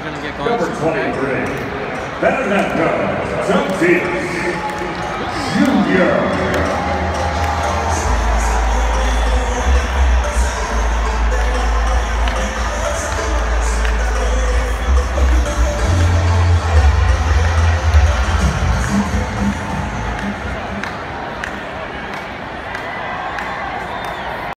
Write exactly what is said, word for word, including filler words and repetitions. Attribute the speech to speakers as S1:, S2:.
S1: going to get going.
S2: Number twenty-three, Petco Tatis Junior